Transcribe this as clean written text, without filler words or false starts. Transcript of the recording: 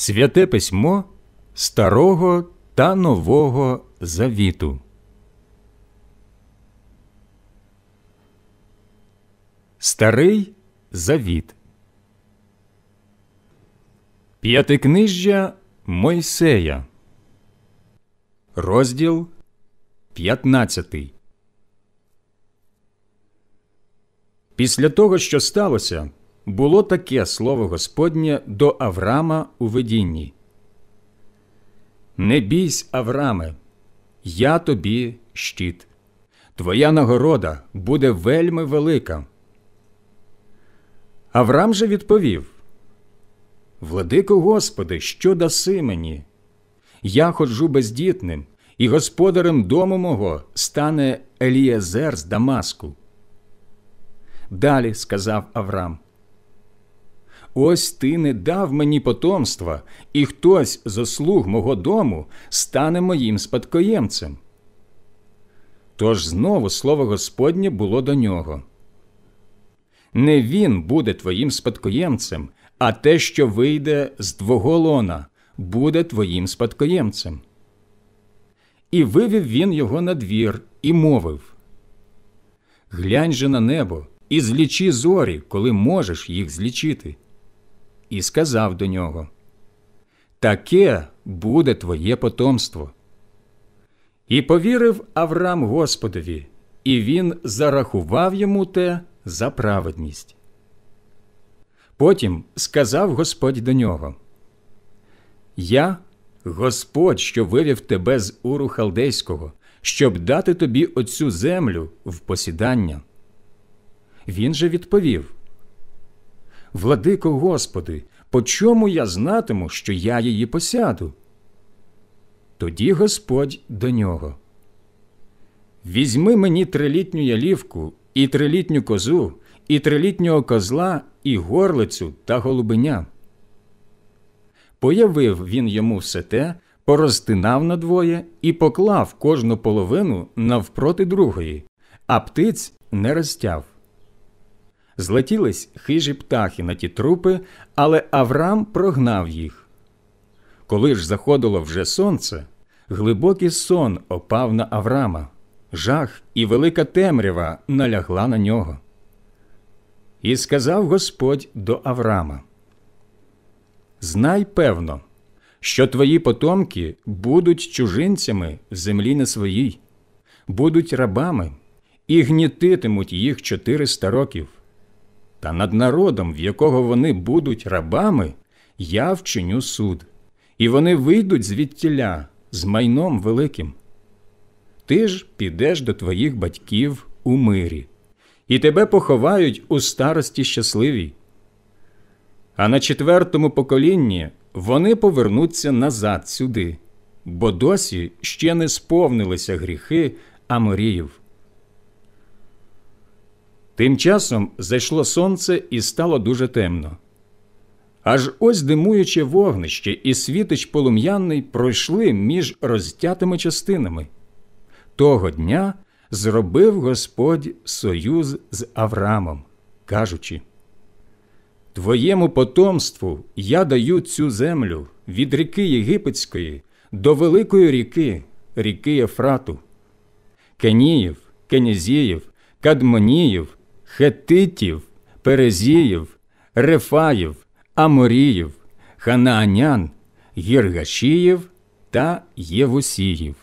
Святе письмо Старого та Нового Завіту. Старий Завіт. П'ятикнижжя Мойсея. Розділ 15. Після того, що сталося, було таке слово Господнє до Аврама у видінні. «Не бійсь, Авраме, я тобі щит. Твоя нагорода буде вельми велика». Аврам же відповів: «Владико Господи, що даси мені? Я ходжу бездітним, і господарем дому мого стане Елієзер з Дамаску». Далі сказав Аврам: «Ось ти не дав мені потомства, і хтось зо слуг мого дому стане моїм спадкоємцем». Тож знову слово Господнє було до нього: «Не він буде твоїм спадкоємцем, а те, що вийде з твого лона, буде твоїм спадкоємцем». І вивів він його на двір і мовив: «Глянь же на небо і злічи зорі, коли можеш їх злічити». І сказав до нього: «Таке буде твоє потомство». І повірив Аврам Господові, і він зарахував йому те за праведність. Потім сказав Господь до нього: «Я – Господь, що вивів тебе з Уру Халдейського, щоб дати тобі оцю землю в посідання». Він же відповів: «Владико Господи, по чому я знатиму, що я її посяду?» Тоді Господь до нього: «Візьми мені 3-літню ялівку, і 3-літню козу, і 3-літнього козла, і горлицю та голубеня». Появив він йому все те, порозтинав надвоє і поклав кожну половину навпроти другої, а птиць не розтяв. Злетілись хижі птахи на ті трупи, але Аврам прогнав їх. Коли ж заходило вже сонце, глибокий сон опав на Аврама, жах і велика темрява налягла на нього. І сказав Господь до Аврама: «Знай певно, що твої потомки будуть чужинцями в землі не своїй, будуть рабами і гнітитимуть їх 400 років. Та над народом, в якого вони будуть рабами, я вчиню суд, і вони вийдуть звідтіля з майном великим. Ти ж підеш до твоїх батьків у мирі, і тебе поховають у старості щасливій. А на 4-му поколінні вони повернуться назад сюди, бо досі ще не сповнилися гріхи Аморіїв». Тим часом зайшло сонце і стало дуже темно. Аж ось димуюче вогнище і світич полум'яний пройшли між розтятими частинами. Того дня зробив Господь союз з Аврамом, кажучи: «Твоєму потомству я даю цю землю від ріки Єгипетської до великої ріки, ріки Єфрату, Кеніїв, Кенезіїв, Кадмоніїв, Хеттитів, Перезіїв, Рефаїв, Аморіїв, Ханаанян, Гіргашіїв та Євусіїв».